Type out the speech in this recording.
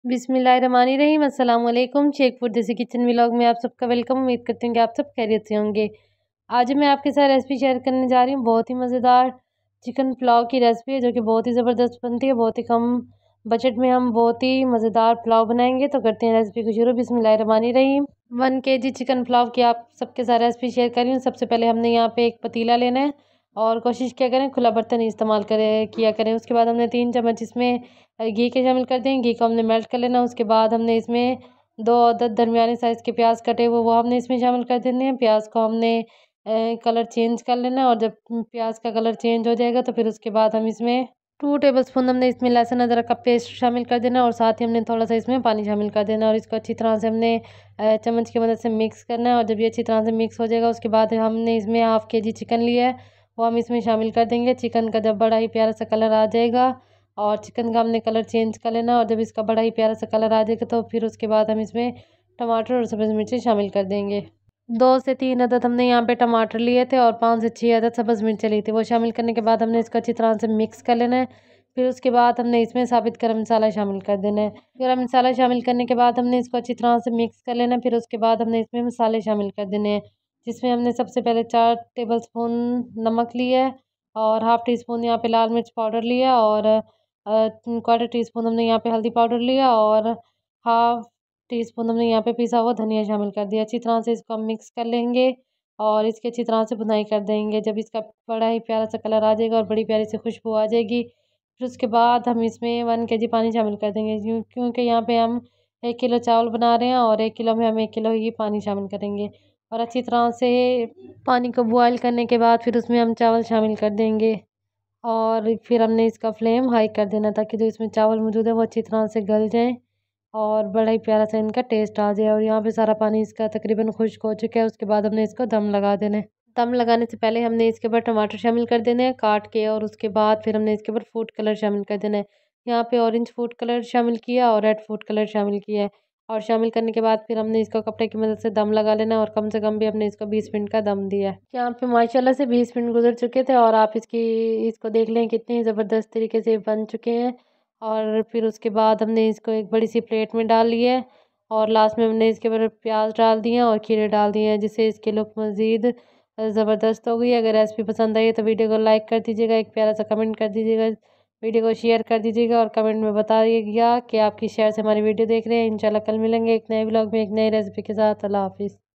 बिस्मिल्लाहिर्रहमानिर्रहीम। अस्सलाम वालेकुम। Sheikh food desi kitchen vlog में आप सबका वेलकम। उम्मीद करती हूँ कि आप सब खैरियत से होंगे। आज मैं आपके साथ रेसिपी शेयर करने जा रही हूँ। बहुत ही मज़ेदार चिकन पुलाव की रेसिपी है, जो कि बहुत ही ज़बरदस्त बनती है। बहुत ही कम बजट में हम बहुत ही मज़ेदार पुलाव बनाएंगे। तो करते हैं रेसिपी को शुरू। बिस्मिल्लाहिर्रहमानिर्रहीम। 1 kg चिकन पुलाव की आप सबके साथ रेसिपी शेयर कर रही हूँ। सबसे पहले हमने यहाँ पे एक पतीला लेना है और कोशिश क्या करें खुला बर्तन इस्तेमाल किया करें। उसके बाद हमने 3 चम्मच इसमें घी के शामिल कर देंगे। घी को हमने मेल्ट कर लेना। उसके बाद हमने इसमें 2 अदद दरमियाने साइज़ के प्याज कटे हुए वो हमने इसमें शामिल कर देने हैं। प्याज को हमने कलर चेंज कर लेना है और जब प्याज का कलर चेंज हो जाएगा तो फिर उसके बाद हम इसमें 2 टेबलस्पून हमने इसमें लहसुन अदरक का पेस्ट शामिल कर देना और साथ ही हमने थोड़ा सा इसमें पानी शामिल कर देना और इसको अच्छी तरह से हमने चम्मच की मदद से मिक्स करना है। और जब ये अच्छी तरह से मिक्स हो जाएगा उसके बाद हमने इसमें 1/2 kg चिकन लिया है, वो हम इसमें शामिल कर देंगे। चिकन का जब बड़ा ही प्यारा सा कलर आ जाएगा और चिकन का हमने कलर चेंज कर लेना और जब इसका बड़ा ही प्यारा सा कलर आ जाएगा तो फिर उसके बाद हम इसमें टमाटर और सब्ज़ मिर्ची शामिल कर देंगे। 2 से 3 अदद हमने यहाँ पे टमाटर लिए थे और 5 से 6 अदद सब्ज़ मिर्ची ली थी। वो शामिल करने के बाद हमने इसको अच्छी तरह से मिक्स कर लेना है। फिर उसके बाद हमने इसमें साबित गरम मसाला शामिल कर देना है। गरम मसाला शामिल करने के बाद हमने इसको अच्छी तरह से मिक्स कर लेना है। फिर उसके बाद हमने इसमें मसाले शामिल कर देने हैं, जिसमें हमने सबसे पहले 4 टेबलस्पून नमक लिया है और 1/2 टी-स्पून यहाँ पे लाल मिर्च पाउडर लिया और 1/4 टी-स्पून हमने यहाँ पे हल्दी पाउडर लिया और 1/2 टी-स्पून हमने यहाँ पे पिसा हुआ धनिया शामिल कर दिया। अच्छी तरह से इसको हम मिक्स कर लेंगे और इसकी अच्छी तरह से भुनाई कर देंगे। जब इसका बड़ा ही प्यारा सा कलर आ जाएगा और बड़ी प्यारी सी खुशबू आ जाएगी, फिर उसके बाद हम इसमें 1 kg पानी शामिल कर देंगे। क्योंकि यहाँ पे हम 1 किलो चावल बना रहे हैं और 1 किलो में हम 1 किलो ही पानी शामिल करेंगे। और अच्छी तरह से पानी को बॉयल करने के बाद फिर उसमें हम चावल शामिल कर देंगे और फिर हमने इसका फ्लेम हाई कर देना ताकि जो इसमें चावल मौजूद है वो अच्छी तरह से गल जाएँ और बड़ा ही प्यारा सा इनका टेस्ट आ जाए। और यहाँ पे सारा पानी इसका तकरीबन खुश्क हो चुका है। उसके बाद हमने इसको दम लगा देना है। दम लगाने से पहले हमने इसके ऊपर टमाटर शामिल कर देने हैं काट के और उसके बाद फिर हमने इसके ऊपर फूड कलर शामिल कर देना है। यहाँ पे ऑरेंज फूड कलर शामिल किया और रेड फूड कलर शामिल किया है और शामिल करने के बाद फिर हमने इसको कपड़े की मदद से दम लगा लेना है और कम से कम भी हमने इसको 20 मिनट का दम दिया है। यहाँ पे माशाल्लाह से 20 मिनट गुजर चुके थे और आप इसको देख लें कितनी ज़बरदस्त तरीके से बन चुके हैं। और फिर उसके बाद हमने इसको एक बड़ी सी प्लेट में डाल लिया है और लास्ट में हमने इसके ऊपर प्याज डाल दिए हैं और खीरे डाल दिए हैं, जिससे इसकी लुक मज़ीद ज़बरदस्त हो गई। अगर रेसिपी पसंद आई है तो वीडियो को लाइक कर दीजिएगा, एक प्यारा सा कमेंट कर दीजिएगा, वीडियो को शेयर कर दीजिएगा और कमेंट में बताइएगा कि आपकी शेयर से हमारी वीडियो देख रहे हैं। इंशाल्लाह कल मिलेंगे एक नए व्लॉग में एक नई रेसिपी के साथ। अल्लाह हाफ़िज़।